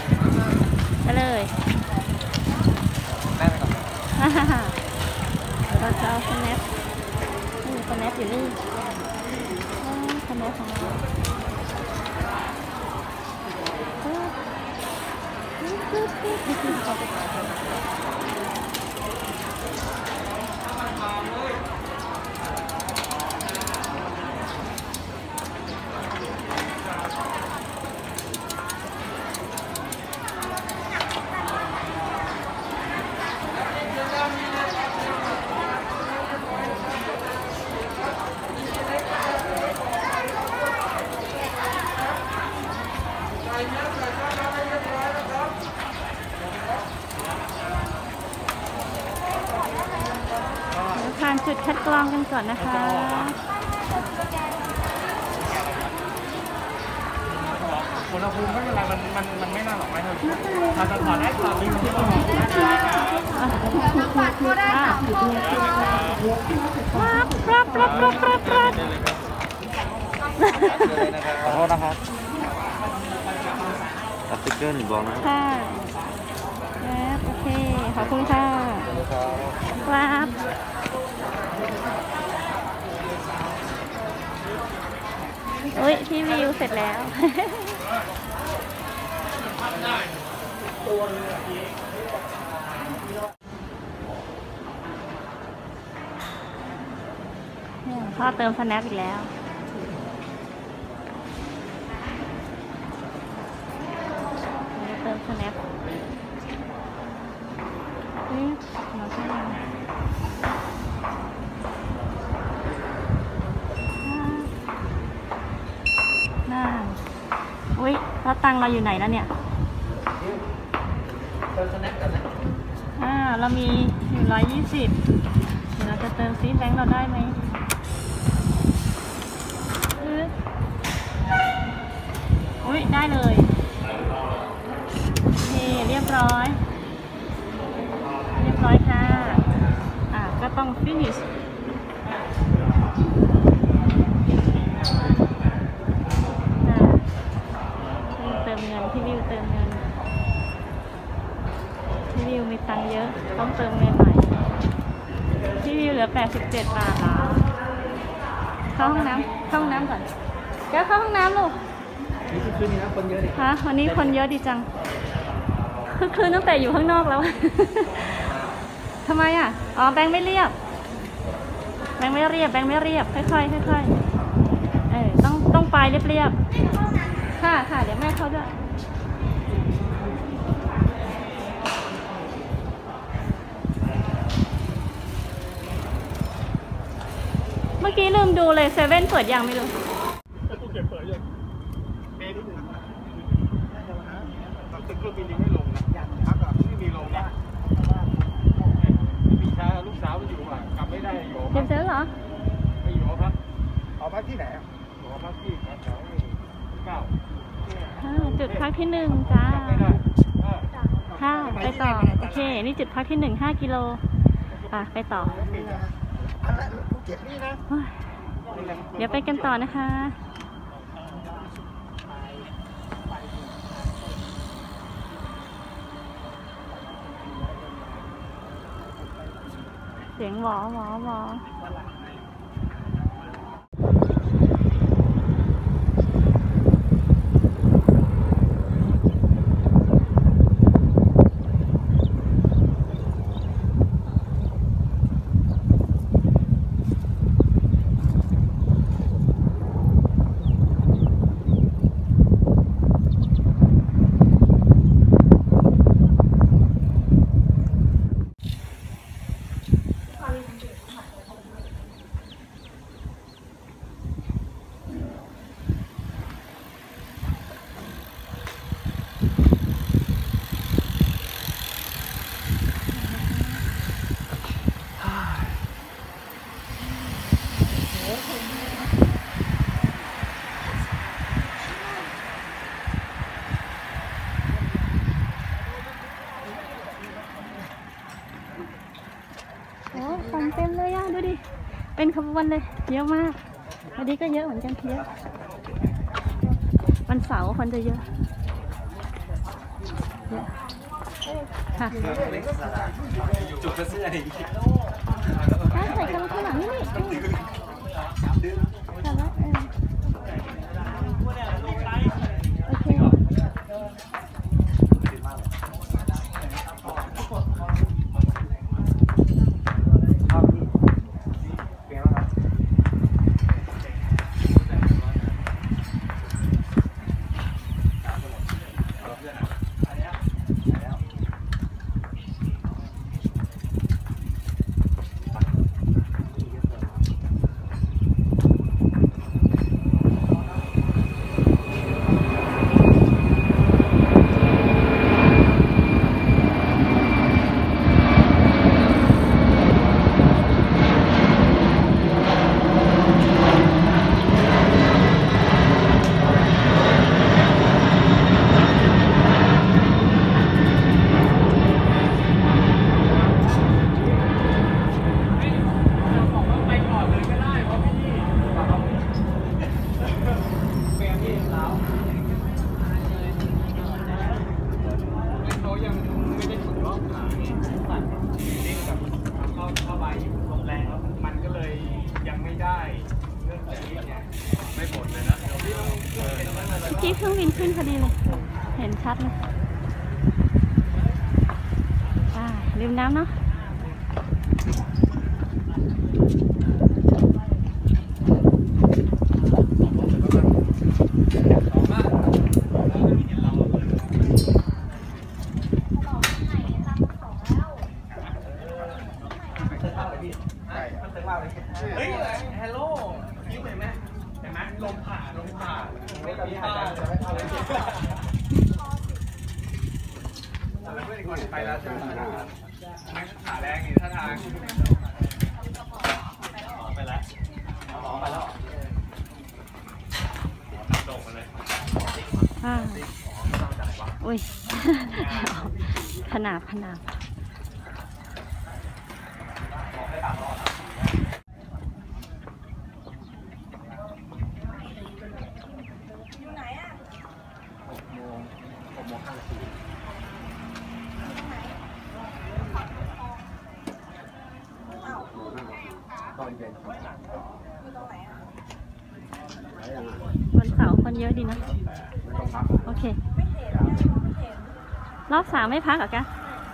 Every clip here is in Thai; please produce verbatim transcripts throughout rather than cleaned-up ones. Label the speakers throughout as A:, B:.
A: ไปเลยได้ไหมครับเดี๋ยวเราจะเอาสแนปนี่สแนปอยู่นี่สแนปของเราผ่านจุดคัดกรองกันก่อนนะคะ
B: อุณหภูมิไม่เป็นไรมันมันมันไม่น่าหรอกไม่เท่าไหร่เราจะถอดได้ถอดลิงที่เราถอดได้
A: ครับครับครับครับครับ
B: ขอโทษนะครับสติ๊กเกอร์หนึ่งบล็อกนะครับ
A: ค่ะครับโอเคขอบคุณค่ะครับโอ้ยพี่วิวเสร็จแล้วพ่อเติมสแนปอีกแล้วเติมสแนปนี่เราใช่ไหมน่าอุ้ยแล้วตังเราอยู่ไหนแล้วเนี่ย
B: เติมสแนปกันนะ
A: อ่าเรามีหนึ่งร้อยยี่สิบเดี๋ยวเราจะเติมซีแบงค์เราได้ไหมอุ้ยได้เลยนี่เรียบร้อยเรียบร้อยค่ะอ่าก็ต้อง finish เติมเงินพี่วิวเติมเงินพี่วิวมีตังค์เยอะต้องเติมเงินหน่อยพี่วิวเหลือแปดสิบเจ็ดบาทแล้วเข้าห้องน้ำเข้าห้องน้ำก่อนแก้วเข้าห้องน้ำลูก
B: นี่คือคืนนี้นะคนเยอะดิ
A: ฮะวันนี้คนเยอะดีจังคือคืนตั้งแต่อยู่ข้างนอกแล้วทำไมอ่ะอ๋อแบงค์ไม่เรียบแบงค์ไม่เรียบแบงค์ไม่เรียบค่อยๆค่อยๆเออต้องต้องไปเรียบๆค่ะค่ะเดี๋ยวแม่เข้าด้วยเมื่อกี้ลืมดูเลยเซเว่นเปิดยังไม่รู้
B: ตู้เก็บเปิดยังเมย์นิดหนึ่งตอนตึกเครื่องบินยังไม่ลงนะพักอ่ะไม่มีลงนะมีชาลูกสาวมันอยู่อ่ะกลับไม่ได้อยู่
A: เก็บเสร็จเหรอ
B: ไม่อยู่ครับเอาพักที่ไหนอ่ะขอพักที่แถวเก้า
A: จุดพักที่หนึ่งจ้าค่ะไปต่อโอเคนี่จุดพักที่หนึ่งห้ากิโลอ่ะไปต่อเดี๋ยวไปกันต่อนะคะเสียงหวอหวอหวอของเต็มเลยอ่ะดูดิเป็นขบวนเลยเยอะมากวันนี้ก็เยอะเหมือนกันเยอะวันเสาร์คนจะเยอะค่ะ
B: จุกกระเสื้ออะไรอย่างเงี้ย
A: ใส่กระมังข้างหลังนี่นี่แต่ว่าเออโอเคที่เครื่องบินขึ้นพอดีเลยเห็นชัดเลยอ่าลืมน้ำเนาะ
B: เฮ้ยฮัลโหลยิ้มเห็นไหมเห็นไหมลมผ่าลมผ่าไม่มีผ่าแล้วเพื่อนอีกคนไปแล้วใช่ไหมไม่ขาแรงนี่ท่าทางไปแล้วอ๋อไปแล้วโดดมาเลย
A: อ่าอุ้ยขนาบขนาบวันเสาร์คนเยอะดีนะโอเครอบสามไม่พักเหรอกะ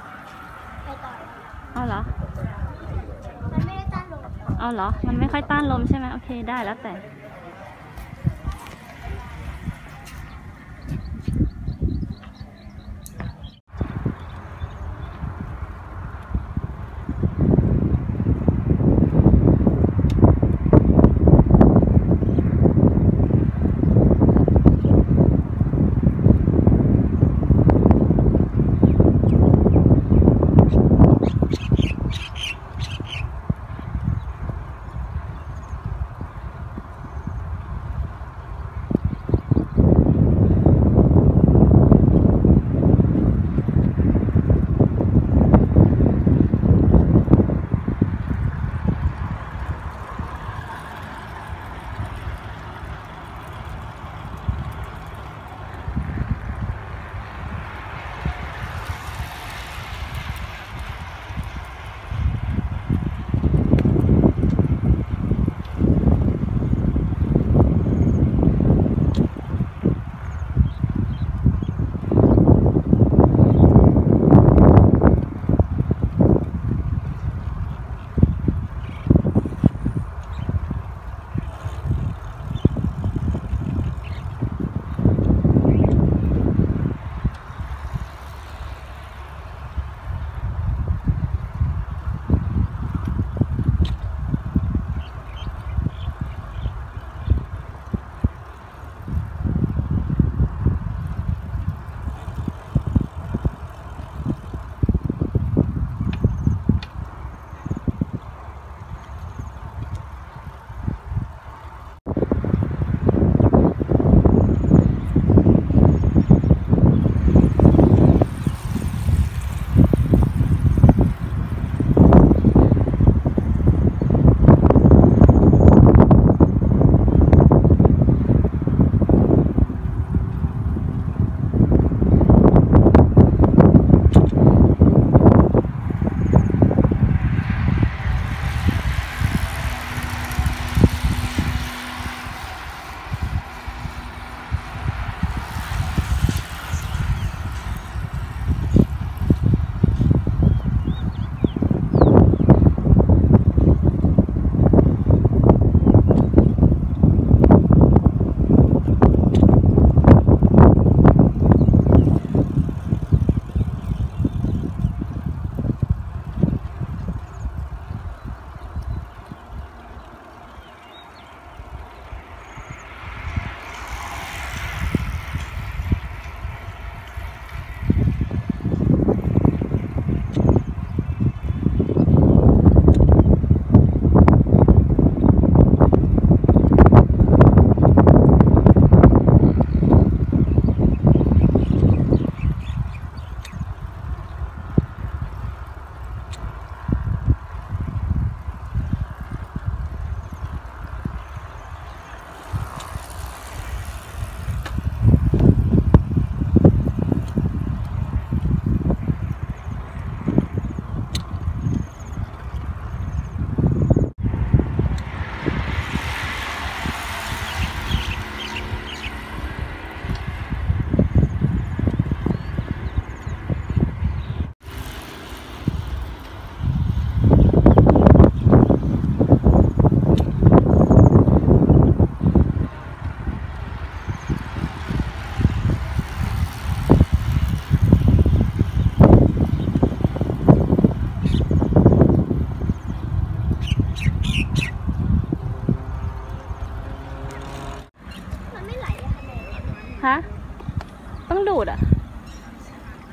A: เอาเหรอมันไม่ได้ต้านลมเอาเหรอมันไม่ค่อยต้านลมใช่ไหมโอเคได้แล้วแต่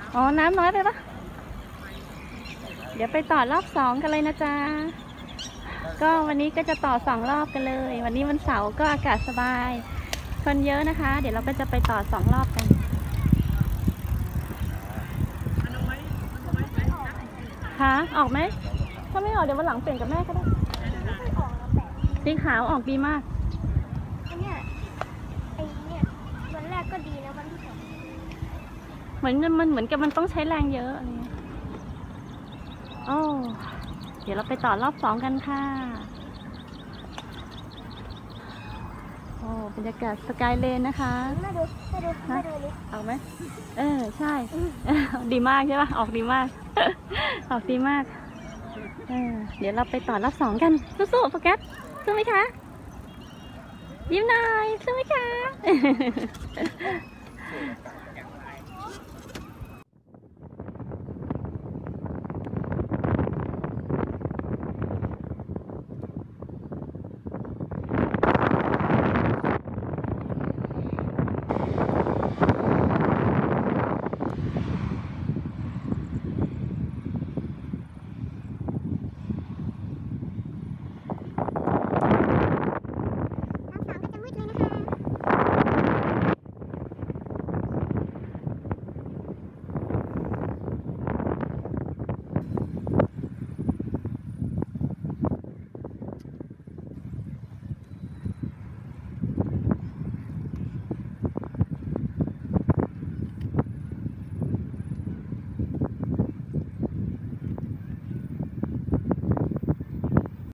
A: อ๋อ น้ำน้อยไปปะเดี๋ยวไปต่อรอบสองกันเลยนะจ๊ะ ก็วันนี้ก็จะต่อสองรอบกันเลย วันนี้วันเสาร์ก็อากาศสบาย คนเยอะนะคะ เดี๋ยวเราก็จะไปต่อสองรอบกันคะออกไหม ถ้าไม่ออกเดี๋ยววันหลังเปลี่ยนกับแม่ก็ได้สีขาวออกดีมาก
C: อันเนี้ยไอ้เนี่ยวันแรกก็ดีนะวันที่สอง
A: เหมือนมันเหมือนกับมันต้องใช้แรงเยอะอะไรเงี้ยโอ้ เดี๋ยวเราไปต่อรอบสองกันค่ะ โอ้บรรยากาศสกายเลนนะคะ
C: มาดูมาดูมาดูนี่
A: เอาไหม เออ ใช่ ดีมากใช่ปะออกดีมาก ออกดีมาก เออ เดี๋ยวเราไปต่อรอบสองกัน สู้ๆโฟกัสสู้ไหมคะ ยิ้มหน่อยสู้ไหมคะ